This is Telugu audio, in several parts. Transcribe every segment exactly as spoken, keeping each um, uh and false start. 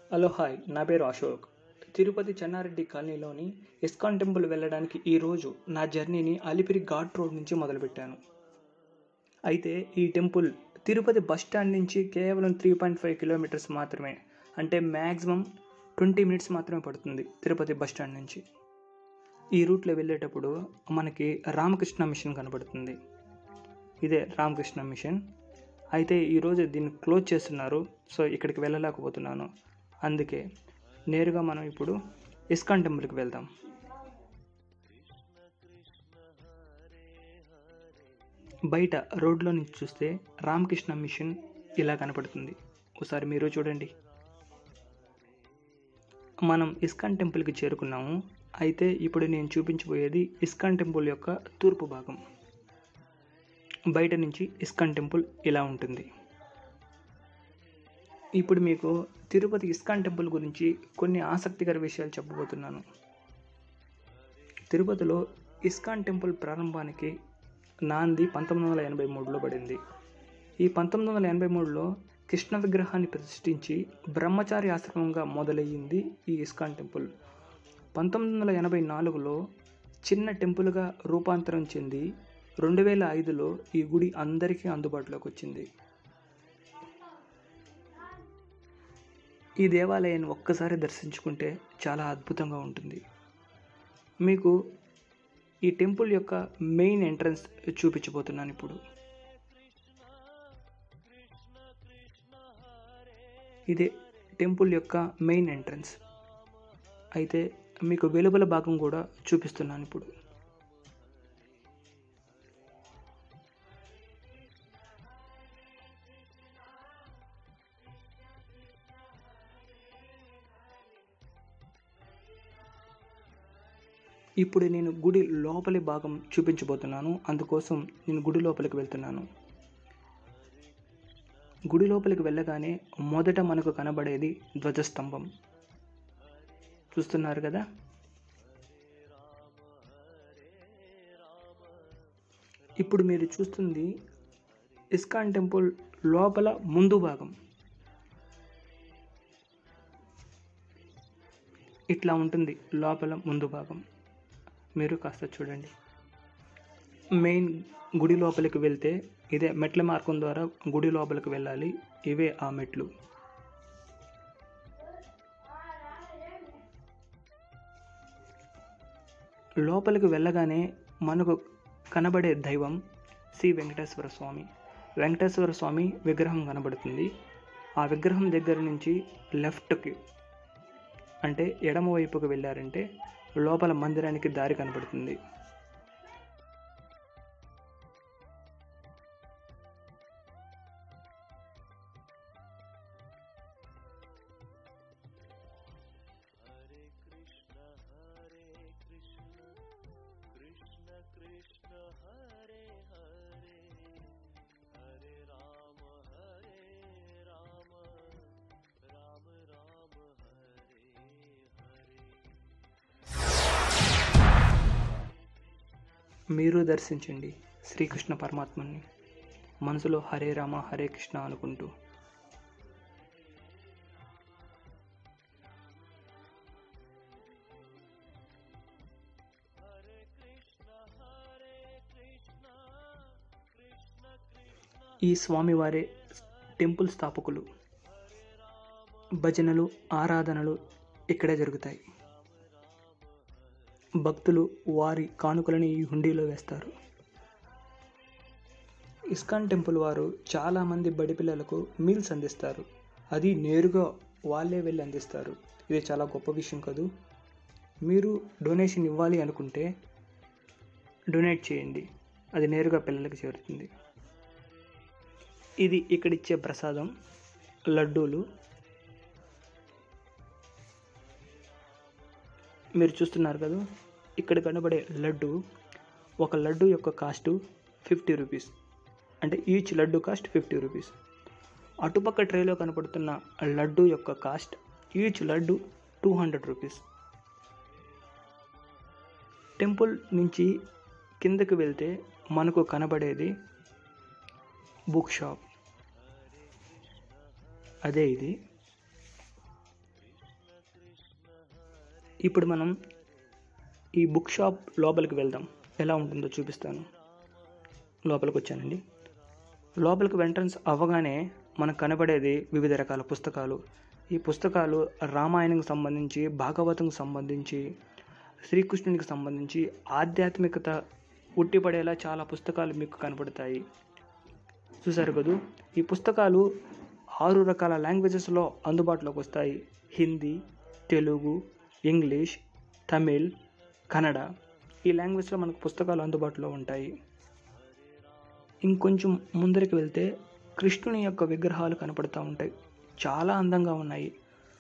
హలో హాయ్ నా పేరు అశోక్. తిరుపతి చెన్నారెడ్డి కాలనీలోని ఇస్కాన్ టెంపుల్ వెళ్ళడానికి ఈరోజు నా జర్నీని అలిపిరి ఘాట్ రోడ్ నుంచి మొదలుపెట్టాను. అయితే ఈ టెంపుల్ తిరుపతి బస్ స్టాండ్ నుంచి కేవలం త్రీ పాయింట్ ఫైవ్ కిలోమీటర్స్ మాత్రమే, అంటే మ్యాక్సిమం ట్వంటీ మినిట్స్ మాత్రమే పడుతుంది తిరుపతి బస్ స్టాండ్ నుంచి. ఈ రూట్లో వెళ్ళేటప్పుడు మనకి రామకృష్ణ మిషన్ కనబడుతుంది. ఇదే రామకృష్ణ మిషన్. అయితే ఈరోజు దీన్ని క్లోజ్ చేస్తున్నారు, సో ఇక్కడికి వెళ్ళలేకపోతున్నాను. అందుకే నేరుగా మనం ఇప్పుడు ఇస్కాన్ టెంపుల్కి వెళ్దాం. బయట రోడ్లో నుంచి చూస్తే రామకృష్ణ మిషన్ ఇలా కనపడుతుంది. ఒకసారి మీరు చూడండి. మనం ఇస్కాన్ టెంపుల్కి చేరుకున్నాము. అయితే ఇప్పుడు నేను చూపించబోయేది ఇస్కాన్ టెంపుల్ యొక్క తూర్పు భాగం. బయట నుంచి ఇస్కాన్ టెంపుల్ ఇలా ఉంటుంది. ఇప్పుడు మీకు తిరుపతి ఇస్కాన్ టెంపుల్ గురించి కొన్ని ఆసక్తికర విషయాలు చెప్పబోతున్నాను. తిరుపతిలో ఇస్కాన్ టెంపుల్ ప్రారంభానికి నాంది పంతొమ్మిది వందల ఎనభై మూడులో పడింది. ఈ పంతొమ్మిది వందల ఎనభై మూడులో కృష్ణ విగ్రహాన్ని ప్రతిష్ఠించి బ్రహ్మచారి ఆశ్రమంగా మొదలయ్యింది ఈ ఇస్కాన్ టెంపుల్. పంతొమ్మిది వందల ఎనభై నాలుగులో చిన్న టెంపుల్గా రూపాంతరం చెంది రెండు వేల ఐదులో ఈ గుడి అందరికీ అందుబాటులోకి వచ్చింది. ఈ దేవాలయాన్ని ఒక్కసారి దర్శించుకుంటే చాలా అద్భుతంగా ఉంటుంది. మీకు ఈ టెంపుల్ యొక్క మెయిన్ ఎంట్రన్స్ చూపించబోతున్నాను ఇప్పుడు. ఇదే టెంపుల్ యొక్క మెయిన్ ఎంట్రన్స్. అయితే మీకు వెలుపల భాగం కూడా చూపిస్తున్నాను ఇప్పుడు. ఇప్పుడు నేను గుడి లోపలి భాగం చూపించబోతున్నాను. అందుకోసం నేను గుడి లోపలికి వెళ్తున్నాను. గుడి లోపలికి వెళ్ళగానే మొదట మనకు కనబడేది ధ్వజస్తంభం. చూస్తున్నారు కదా. ఇప్పుడు మీరు చూస్తుంది ఇస్కాన్ టెంపుల్ లోపల ముందు భాగం. ఇట్లా ఉంటుంది లోపల ముందు భాగం. మీరు కాస్త చూడండి. మెయిన్ గుడి లోపలికి వెళ్తే ఇదే మెట్ల మార్గం ద్వారా గుడి లోపలికి వెళ్ళాలి. ఇవే ఆ మెట్లు. లోపలికి వెళ్ళగానే మనకు కనబడే దైవం శ్రీ వెంకటేశ్వర స్వామి. వెంకటేశ్వర స్వామి విగ్రహం కనబడుతుంది. ఆ విగ్రహం దగ్గర నుంచి లెఫ్ట్కి అంటే ఎడమ వైపుకి వెళ్ళారంటే లోపల మందిరానికి దారి కనబడుతుంది. మీరు దర్శించండి శ్రీకృష్ణ పరమాత్మని మనసులో హరే రామ హరే కృష్ణ అనుకుంటూ. ఈ స్వామివారే టెంపుల్ స్థాపకులు. భజనలు ఆరాధనలు ఇక్కడే జరుగుతాయి. భక్తులు వారి కానుకలని ఈ హుండీలో వేస్తారు. ఇస్కాన్ టెంపుల్ వారు చాలామంది బడి పిల్లలకు మీల్స్ అందిస్తారు. అది నేరుగా వాళ్ళే వెళ్ళి అందిస్తారు. ఇది చాలా గొప్ప విషయం కదూ. మీరు డొనేషన్ ఇవ్వాలి అనుకుంటే డొనేట్ చేయండి, అది నేరుగా పిల్లలకి చేరుతుంది. ఇది ఇక్కడిచ్చే ప్రసాదం లడ్డూలు. మీరు చూస్తున్నారు కదా, ఇక్కడ కనబడే లడ్డు, ఒక లడ్డు యొక్క కాస్ట్ ఫిఫ్టీ రూపీస్, అంటే each laddu cost fifty rupees. అటుపక్క ట్రేలో కనపడుతున్న లడ్డు యొక్క cost each laddu two hundred rupees. Temple నుంచి కిందకి వెళ్తే మనకు కనబడేది బుక్ షాప్. అదే ఇది. ఇప్పుడు మనం ఈ బుక్ షాప్ లోపలికి వెళ్దాం, ఎలా ఉంటుందో చూపిస్తాను. లోపలికి వచ్చానండి. లోపలికి ఎంట్రన్స్ అవ్వగానే మనకు కనబడేది వివిధ రకాల పుస్తకాలు. ఈ పుస్తకాలు రామాయణంకి సంబంధించి, భాగవతంకి సంబంధించి, శ్రీకృష్ణునికి సంబంధించి, ఆధ్యాత్మికత ఉట్టిపడేలా చాలా పుస్తకాలు మీకు కనపడతాయి. చూసారు కదూ, ఈ పుస్తకాలు ఆరు రకాల లాంగ్వేజెస్లో అందుబాటులోకి వస్తాయి. హిందీ, తెలుగు, ఇంగ్లీష్, తమిళ్, కన్నడ, ఈ లాంగ్వేజ్లో మనకు పుస్తకాలు అందుబాటులో ఉంటాయి. ఇంకొంచెం ముందరికి వెళ్తే కృష్ణుని యొక్క విగ్రహాలు కనపడుతూ ఉంటాయి. చాలా అందంగా ఉన్నాయి.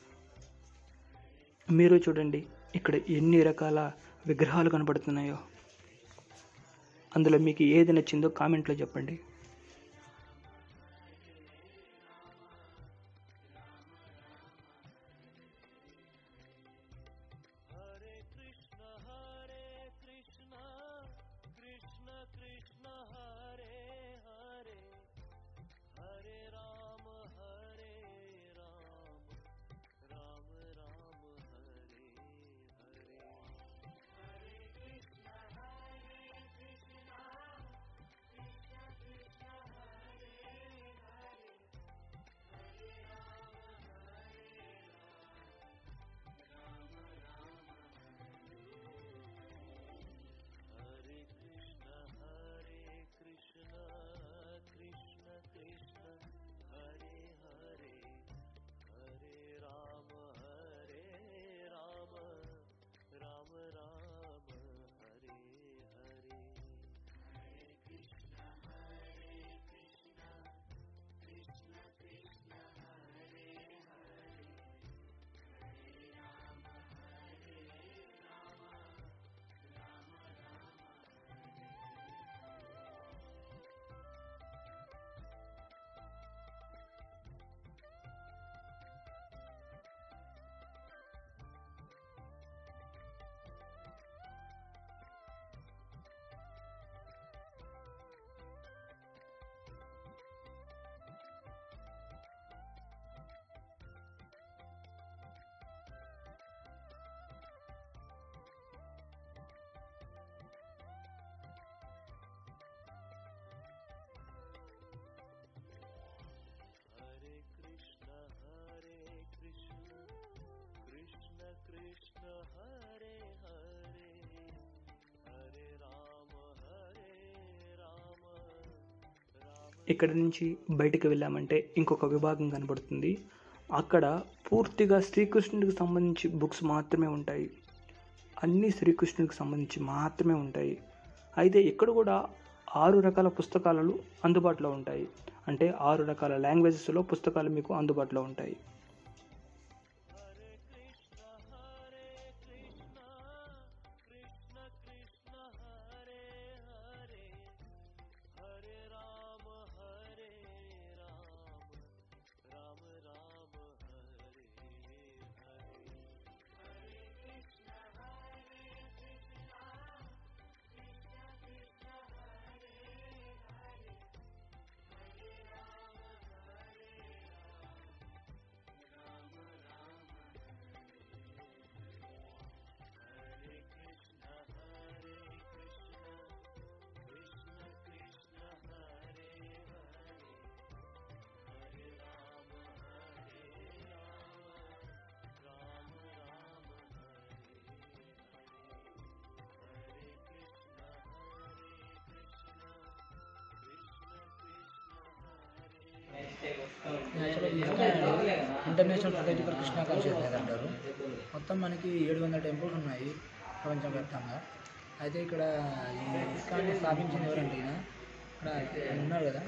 మీరు చూడండి ఇక్కడ ఎన్ని రకాల విగ్రహాలు కనపడుతున్నాయో. అందులో మీకు ఏది నచ్చిందో కామెంట్లో చెప్పండి. ఇక్కడ నుంచి బయటికి వెళ్ళామంటే ఇంకొక విభాగం కనబడుతుంది. అక్కడ పూర్తిగా శ్రీకృష్ణుడికి సంబంధించి బుక్స్ మాత్రమే ఉంటాయి. అన్నీ శ్రీకృష్ణుడికి సంబంధించి మాత్రమే ఉంటాయి. అయితే ఇక్కడ కూడా ఆరు రకాల పుస్తకాలు అందుబాటులో ఉంటాయి. అంటే ఆరు రకాల లాంగ్వేజెస్లో పుస్తకాలు మీకు అందుబాటులో ఉంటాయి. International society for Krishna consciousness అంటారు. మొత్తం మనకి ఏడు వందల టెంపుల్స్ ఉన్నాయి ప్రపంచవ్యాప్తంగా. అయితే ఇక్కడ ఈ ఇస్కాన్ని స్థాపించింది ఎవరంటే ఈయన ఇక్కడ ఉన్నారు కదా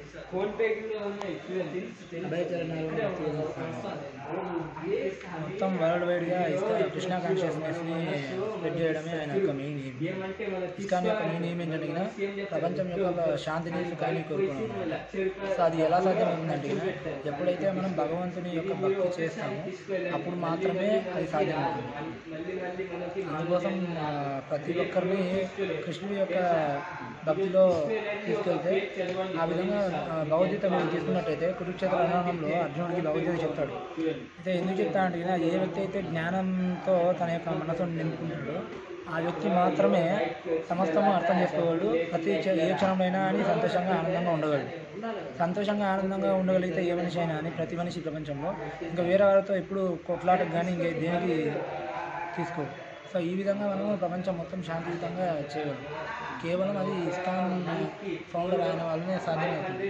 మొత్తం వరల్డ్ వైడ్గా ఇస్కా కృష్ణ కాన్షియస్నెస్ని స్ప్రెడ్ చేయడమే ఆయన యొక్క మెయిన్ ఎయిమ్. ఇస్కాన్ యొక్క మెయిన్ ఎయిమ్ ఏంటంటే ప్రపంచం యొక్క శాంతిని సుఖాన్ని కోరుకున్నాం. సో అది ఎలా సాధ్యమవుతుందంటే ఎప్పుడైతే మనం భగవంతుని యొక్క భక్తి చేస్తామో అప్పుడు మాత్రమే అది సాధ్యమవుతుంది. అందుకోసం ప్రతి ఒక్కరిని కృష్ణుడి యొక్క భక్తిలో తీసుకెళ్తే ఆ విధంగా భగవద్గీత మీరు తీసుకున్నట్టయితే కురుక్షేత్ర రణరంగంలో అర్జునుడికి భగవద్గీత చెప్తాడు. అయితే ఎందుకు చెప్తా అంటే ఏ వ్యక్తి అయితే జ్ఞానంతో తన యొక్క మనసును నింపుకుంటాడో ఆ వ్యక్తి మాత్రమే సమస్తము అర్థం చేసుకోగలడు. ప్రతి ఏ క్షణంలో అని సంతోషంగా ఆనందంగా ఉండగలడు. సంతోషంగా ఆనందంగా ఉండగలిగితే ఏ మనిషి అయినా అని ప్రతి మనిషి ప్రపంచంలో ఇంకా వేరే వారితో ఎప్పుడు కొట్లాటకు కానీ ఇంకే దేనికి తీసుకోడు. సో ఈ విధంగా మనము ప్రపంచం మొత్తం శాంతియుతంగా చేయగలం. కేవలం అది ఇస్కాన్ ఫౌండర్ అయిన వాళ్ళనే సాధ్యమవుతుంది.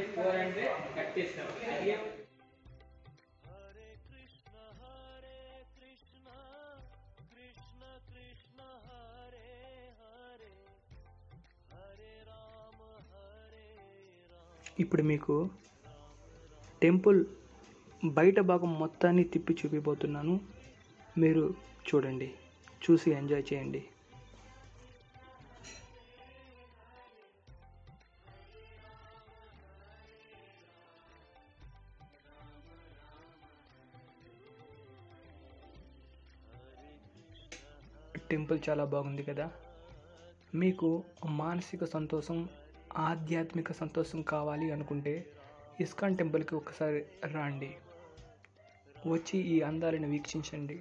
ఇప్పుడు మీకు టెంపుల్ బయట భాగం మొత్తాన్ని తిప్పి చూపిపోతున్నాను. మీరు చూడండి, చూసి ఎంజాయ్ చేయండి. టెంపుల్ చాలా బాగుంది కదా. మీకు మానసిక సంతోషం, ఆధ్యాత్మిక సంతోషం కావాలి అనుకుంటే ఇస్కాన్ టెంపుల్కి ఒకసారి రండి, వచ్చి ఈ అందాలను వీక్షించండి.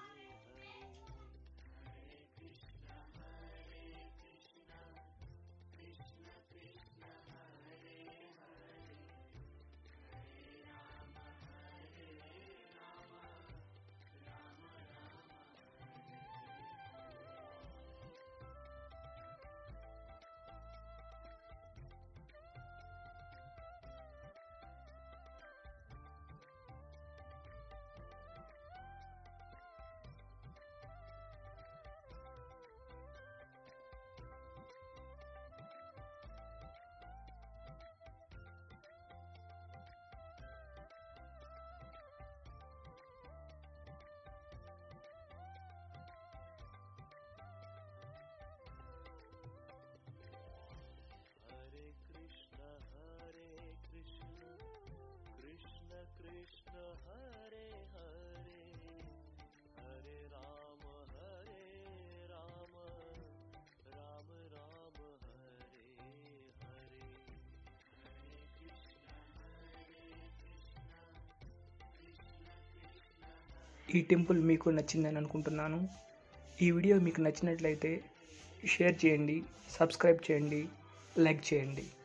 ఈ టెంపుల్ మీకు నచ్చిందని అనుకుంటున్నాను. ఈ వీడియో మీకు నచ్చినట్లయితే షేర్ చేయండి, సబ్స్క్రైబ్ చేయండి, లైక్ చేయండి.